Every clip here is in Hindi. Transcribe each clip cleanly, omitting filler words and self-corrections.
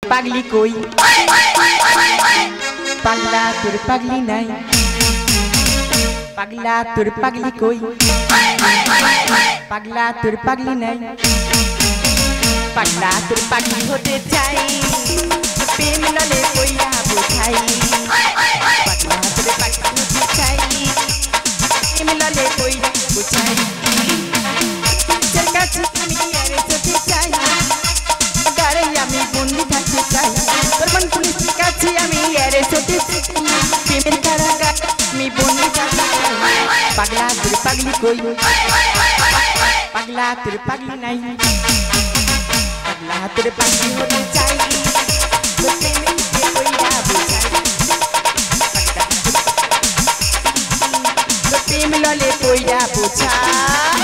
पागली कोई पगला तोर पागली नहीं पगला तोर पागली कोई पगला तोर पागली नहीं पगला तोर पागली होते चाहे प्रेम लले कोई आ बुझाई पगला तोर पागली होते चाहे प्रेम लले कोई बुझाई चरका चुनी यारे सोते चाहे गारे यामी बुंदी थाकते चाहे तोर मन पुलिस काछे आमी यारे सोते प्रेमेर कारागार मी बुंदी थाकते पगला तोर पागली कोई पगला तोर पागली नहीं पगला तोर पागली होते चाहे तो प्रेम के कोई आ बुझाई तो प्रेम लले कोई आ बुझाई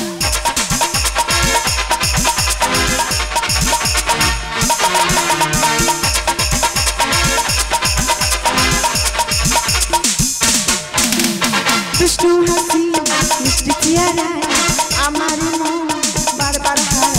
दुष्टू हसी मिष्टी चेहरा आमारी मन बार बार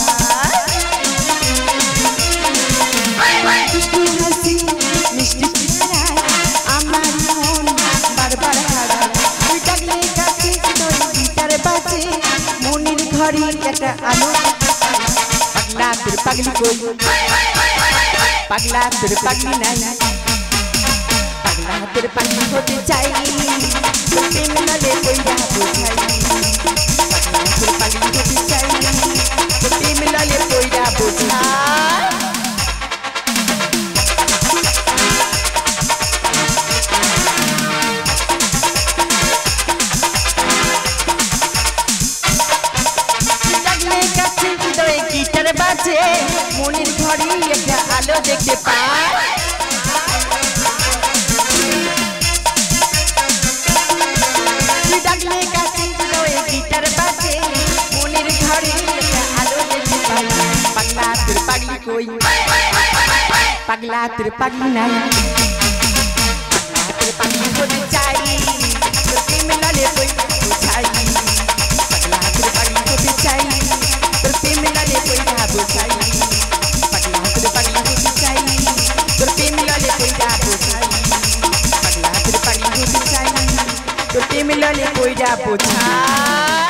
हाराय दुष्टू हसी मिष्टी चेहरा आमारी मन बार बार हाराय तुई डाकले काছে তোর গিটার বাজে মনের ঘরে একটা আলো पगला तोर पागली कोई पगला तोर पागली नहीं पगला तोर पागली होते चाहिए प्रेम लले कोई आ बुझाई पगला तोर पागली होते चाहिए प्रेम लले कोई आ बुझाई गिटार बाजे মনের ঘরে একটা আলো দেখতে পায় তুই ডাকলে কাছে তোরে গিটার বাজে মনের ঘরে একটা আলো দেখতে পায় पगला तोर पागली कोई पगला तोर पागली नहीं पगला तोर पागली होते चाहिए तो प्रेम लले कोई बुझाई पगला तोर पागली होते चाहिए तो प्रेम लले कोई आ बुझाई पगला तोर पागली होते चाहिए तो प्रेम लले कोई आ बुझाई पगला तोर पागली होते चाहिए तो प्रेम लले कोई आ बुझाई।